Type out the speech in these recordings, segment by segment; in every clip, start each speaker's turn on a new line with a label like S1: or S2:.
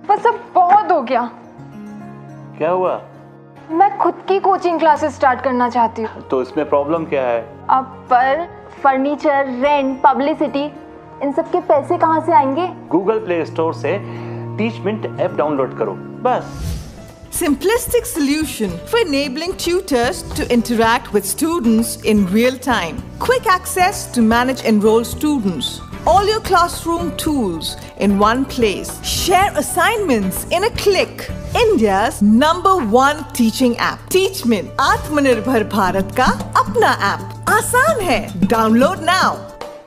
S1: बस अब बहुत हो गया।
S2: क्या हुआ?
S1: मैं खुद की कोचिंग क्लासेस स्टार्ट करना चाहती हूँ।
S2: तो इसमें प्रॉब्लम क्या है?
S1: अब पर फर्नीचर, रेंट, पब्लिसिटी, इन सब के पैसे कहाँ से आएंगे?
S2: गूगल प्ले स्टोर से टीचमिंट ऐप डाउनलोड करो, बस।
S3: Simplistic solution for enabling tutors to interact with students in real time. Quick access to manage enrolled students. All your classroom tools in one place. Share assignments in a click. India's #1 teaching app. Teachmin, आत्मनिर्भर भारत का अपना app. आसान है, download now.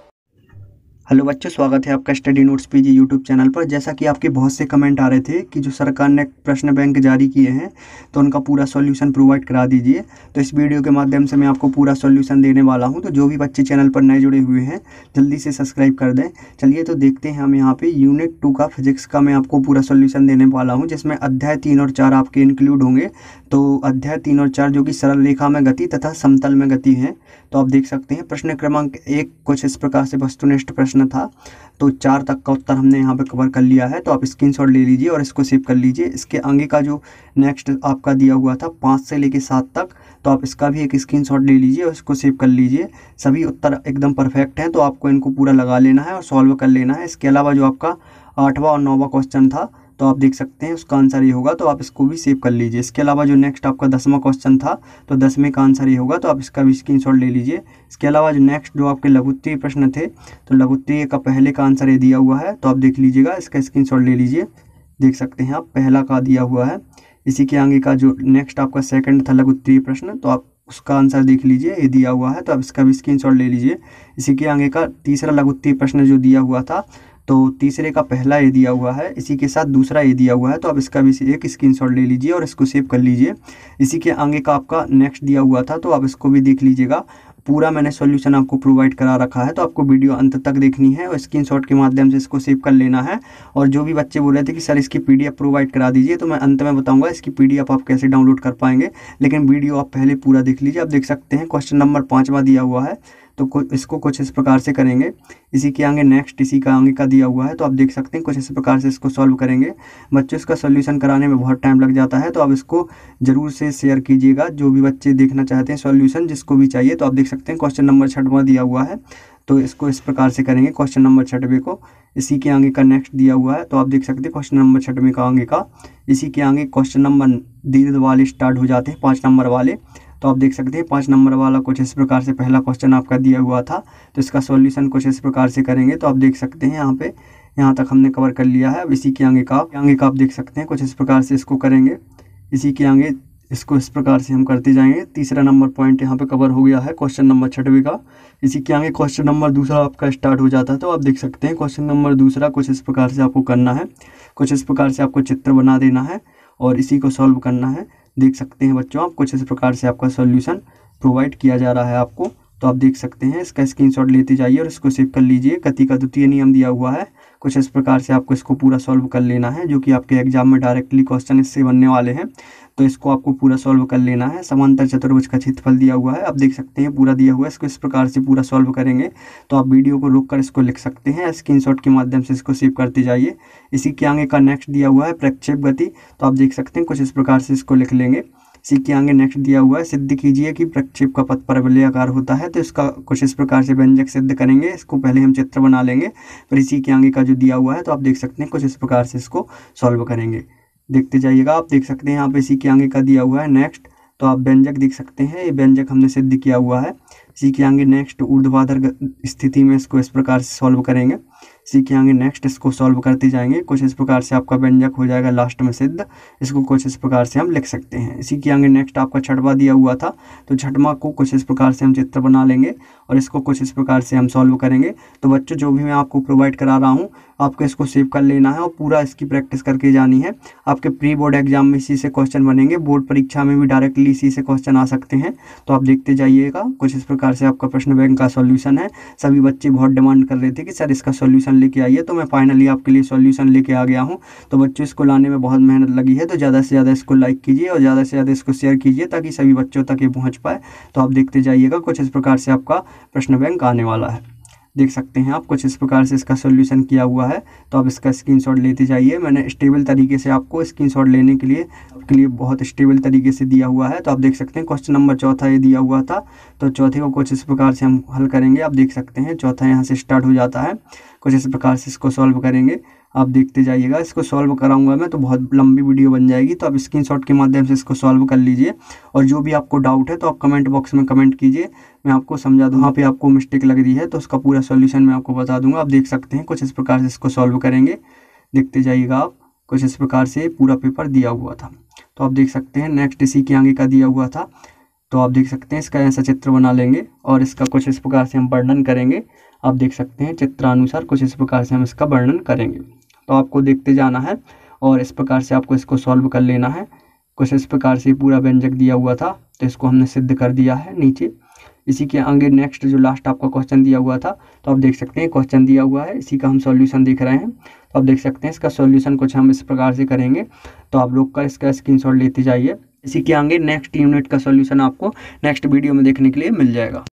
S4: Hello बच्चों, स्वागत है आपका study notes PG YouTube channel पर। जैसा कि आपके बहुत से कमेंट आ रहे थे कि जो सरकार ने प्रश्न बैंक जारी किए हैं तो उनका पूरा सॉल्यूशन प्रोवाइड करा दीजिए। तो इस वीडियो के माध्यम से मैं आपको पूरा सॉल्यूशन देने वाला हूं। तो जो भी बच्चे चैनल पर नए जुड़े हुए हैं जल्दी से सब्सक्राइब कर दें। चलिए तो देखते हैं हम यहाँ पे यूनिट 2 का फिजिक्स का मैं आपको पूरा सॉल्यूशन देने वाला हूँ, जिसमें अध्याय 3 और 4 आपके इंक्लूड होंगे। तो अध्याय 3 और 4 जो कि सरल रेखा में गति तथा समतल में गति है, तो आप देख सकते हैं। प्रश्न क्रमांक 1 कुछ इस प्रकार से वस्तुनिष्ठ प्रश्न था, तो 4 तक का उत्तर हमने यहाँ पे कवर कर लिया है। तो आप स्क्रीनशॉट ले लीजिए और इसको सेव कर लीजिए। इसके आगे का जो नेक्स्ट आपका दिया हुआ था 5 से लेके 7 तक, तो आप इसका भी एक स्क्रीनशॉट ले लीजिए और इसको सेव कर लीजिए। सभी उत्तर एकदम परफेक्ट हैं, तो आपको इनको पूरा लगा लेना है और सॉल्व कर लेना है। इसके अलावा जो आपका 8वां और 9वां क्वेश्चन था, तो आप देख सकते हैं उसका आंसर ये होगा, तो आप इसको भी सेव कर लीजिए। इसके अलावा जो नेक्स्ट आपका 10वां क्वेश्चन था, तो 10वें का आंसर ये होगा, तो आप इसका भी स्क्रीनशॉट ले लीजिए। इसके अलावा जो नेक्स्ट जो आपके लघुत्तरीय प्रश्न थे, तो लघुत्तरीय का पहले का आंसर ये दिया हुआ है, तो आप देख लीजिएगा, इसका स्क्रीनशॉट ले लीजिए। देख सकते हैं आप पहला का दिया हुआ है। इसी के आगे का जो नेक्स्ट आपका सेकंड था लघुत्तरीय प्रश्न, तो आप उसका आंसर देख लीजिए, ये दिया हुआ है, तो आप इसका भी स्क्रीनशॉट ले लीजिए। इसी के आगे का तीसरा लघुत्तरीय प्रश्न जो दिया हुआ था, तो तीसरे का पहला ये दिया हुआ है, इसी के साथ दूसरा ये दिया हुआ है, तो आप इसका भी एक स्क्रीनशॉट ले लीजिए और इसको सेव कर लीजिए। इसी के आगे का आपका नेक्स्ट दिया हुआ था, तो आप इसको भी देख लीजिएगा। पूरा मैंने सॉल्यूशन आपको प्रोवाइड करा रखा है, तो आपको वीडियो अंत तक देखनी है और स्क्रीनशॉट के माध्यम से इसको सेव कर लेना है। और जो भी बच्चे बोल रहे थे कि सर इसकी पीडीएफ प्रोवाइड करा दीजिए, तो मैं अंत में बताऊंगा इसकी पीडीएफ आप कैसे डाउनलोड कर पाएंगे, लेकिन वीडियो आप पहले पूरा देख लीजिए। आप देख सकते हैं क्वेश्चन नंबर 5वां दिया हुआ है, तो इसको कुछ इस प्रकार से करेंगे। इसी के आगे नेक्स्ट इसी का आगे का दिया हुआ है, तो आप देख सकते हैं कुछ इस प्रकार से इसको सॉल्व करेंगे। बच्चों इसका सॉल्यूशन कराने में बहुत टाइम लग जाता है, तो आप इसको ज़रूर से शेयर कीजिएगा। जो भी बच्चे देखना चाहते हैं सॉल्यूशन, जिसको भी चाहिए, तो आप देख सकते हैं क्वेश्चन नंबर 6वां दिया हुआ है, तो इसको इस प्रकार से करेंगे क्वेश्चन नंबर 6वें को। इसी के आगे का नेक्स्ट दिया हुआ है, तो आप देख सकते हैं क्वेश्चन नंबर 6वें का आगे का। इसी के आगे क्वेश्चन नंबर दीर्घ वाले स्टार्ट हो जाते हैं, 5 नंबर वाले, तो आप देख सकते हैं 5 नंबर वाला कुछ इस प्रकार से पहला क्वेश्चन आपका दिया हुआ था, तो इसका सॉल्यूशन कुछ इस प्रकार से करेंगे। तो आप देख सकते हैं यहाँ पे यहाँ तक हमने कवर कर लिया है। अब इसी के आगे का आप देख सकते हैं कुछ इस प्रकार से इसको करेंगे। इसी के आगे इसको इस प्रकार से हम करते जाएंगे। तीसरा नंबर पॉइंट यहाँ पे कवर हो गया है क्वेश्चन नंबर 6वें का। इसी के आगे क्वेश्चन नंबर दूसरा आपका स्टार्ट हो जाता है, तो आप देख सकते हैं क्वेश्चन नंबर दूसरा कुछ इस प्रकार से आपको करना है। कुछ इस प्रकार से आपको चित्र बना देना है और इसी को सॉल्व करना है। देख सकते हैं बच्चों आप कुछ इस प्रकार से आपका सॉल्यूशन प्रोवाइड किया जा रहा है आपको, तो आप देख सकते हैं। इसका स्क्रीनशॉट लेते जाइए और इसको सेव कर लीजिए। गति का द्वितीय नियम दिया हुआ है, कुछ इस प्रकार से आपको इसको पूरा सॉल्व कर लेना है, जो कि आपके एग्जाम में डायरेक्टली क्वेश्चन इससे बनने वाले हैं, तो इसको आपको पूरा सॉल्व कर लेना है। समांतर चतुर्भुज का क्षेत्रफल दिया हुआ है, आप देख सकते हैं पूरा दिया हुआ है। इसको इस प्रकार से पूरा सॉल्व करेंगे, तो आप वीडियो को रोक कर इसको लिख सकते हैं, स्क्रीनशॉट के माध्यम से इसको सेव करते जाइए। इसी के आगे का नेक्स्ट दिया हुआ है प्रक्षेप गति, तो आप देख सकते हैं कुछ इस प्रकार से इसको लिख लेंगे। इसी के आगे नेक्स्ट दिया हुआ है सिद्ध कीजिए कि प्रक्षेप का पथ परवलयाकार होता है, तो इसका कुछ इस प्रकार से व्यंजक सिद्ध करेंगे। इसको पहले हम चित्र बना लेंगे, फिर इसी के आगे का जो दिया हुआ है, तो आप देख सकते हैं कुछ इस प्रकार से इसको सॉल्व करेंगे। देखते जाइएगा। आप देख सकते हैं यहाँ पे इसी के आगे का दिया हुआ है नेक्स्ट, तो आप व्यंजक देख सकते हैं, ये व्यंजक हमने सिद्ध किया हुआ है। इसी के आगे नेक्स्ट ऊर्ध्वाधर स्थिति में इसको इस प्रकार से सॉल्व करेंगे। इसी के आगे नेक्स्ट इसको सॉल्व करते जाएंगे। कुछ इस प्रकार से आपका व्यंजक हो जाएगा लास्ट में सिद्ध, इसको कुछ इस प्रकार से हम लिख सकते हैं। इसी के आगे नेक्स्ट आपका 6वां दिया हुआ था, तो 6वां को कुछ इस प्रकार से हम चित्र बना लेंगे और इसको कुछ इस प्रकार से हम सॉल्व करेंगे। तो बच्चों जो भी मैं आपको प्रोवाइड करा रहा हूँ, आपको इसको सेव कर लेना है और पूरा इसकी प्रैक्टिस करके जानी है। आपके प्री बोर्ड एग्जाम में इसी से क्वेश्चन बनेंगे, बोर्ड परीक्षा में भी डायरेक्टली इसी से क्वेश्चन आ सकते हैं, तो आप देखते जाइएगा। कुछ इस प्रकार से आपका प्रश्न बैंक का सॉल्यूशन है। सभी बच्चे बहुत डिमांड कर रहे थे कि सर इसका सॉल्यूशन लेके आइए, तो मैं फाइनली आपके लिए सॉल्यूशन लेके आ गया हूं। तो बच्चों इसको लाने में बहुत मेहनत लगी है, तो ज़्यादा से ज़्यादा इसको लाइक कीजिए और ज़्यादा से ज़्यादा इसको शेयर कीजिए ताकि सभी बच्चों तक ये पहुंच पाए। तो आप देखते जाइएगा, कुछ इस प्रकार से आपका प्रश्न बैंक आने वाला है। देख सकते हैं आप, कुछ इस प्रकार से इसका सॉल्यूशन किया हुआ है। तो आप इसका स्क्रीनशॉट लेते जाइए। मैंने स्टेबल तरीके से आपको स्क्रीनशॉट लेने के लिए बहुत स्टेबल तरीके से दिया हुआ है। तो आप देख सकते हैं क्वेश्चन नंबर चौथा ये दिया हुआ था, तो चौथे को कुछ इस प्रकार से हम हल करेंगे। आप देख सकते हैं चौथा यहाँ से स्टार्ट हो जाता है, कुछ इस प्रकार से इसको सॉल्व करेंगे। आप देखते जाइएगा, इसको सॉल्व कराऊंगा मैं तो बहुत लंबी वीडियो बन जाएगी, तो आप स्क्रीनशॉट के माध्यम से इसको सॉल्व कर लीजिए। और जो भी आपको डाउट है तो आप कमेंट बॉक्स में कमेंट कीजिए, मैं आपको समझा दूँ। वहाँ पे आपको मिस्टेक लग रही है तो उसका पूरा सॉल्यूशन मैं आपको बता दूंगा। आप देख सकते हैं कुछ इस प्रकार से इसको सॉल्व करेंगे, देखते जाइएगा आप। कुछ इस प्रकार से पूरा पेपर दिया हुआ था, तो आप देख सकते हैं नेक्स्ट इसी के आगे का दिया हुआ था। तो आप देख सकते हैं इसका ऐसा चित्र बना लेंगे और इसका कुछ इस प्रकार से हम वर्णन करेंगे। आप देख सकते हैं चित्रानुसार कुछ इस प्रकार से हम इसका वर्णन करेंगे। तो आपको देखते जाना है और इस प्रकार से आपको इसको सॉल्व कर लेना है। कुछ इस प्रकार से पूरा व्यंजक दिया हुआ था, तो इसको हमने सिद्ध कर दिया है नीचे। इसी के आगे नेक्स्ट जो लास्ट आपका क्वेश्चन दिया हुआ था, तो आप देख सकते हैं क्वेश्चन दिया हुआ है, इसी का हम सॉल्यूशन देख रहे हैं। तो आप देख सकते हैं इसका सॉल्यूशन कुछ हम इस प्रकार से करेंगे। तो आप लोग का इसका स्क्रीनशॉट लेते जाइए। इसी के आगे नेक्स्ट यूनिट का सॉल्यूशन आपको नेक्स्ट वीडियो में देखने के लिए मिल जाएगा।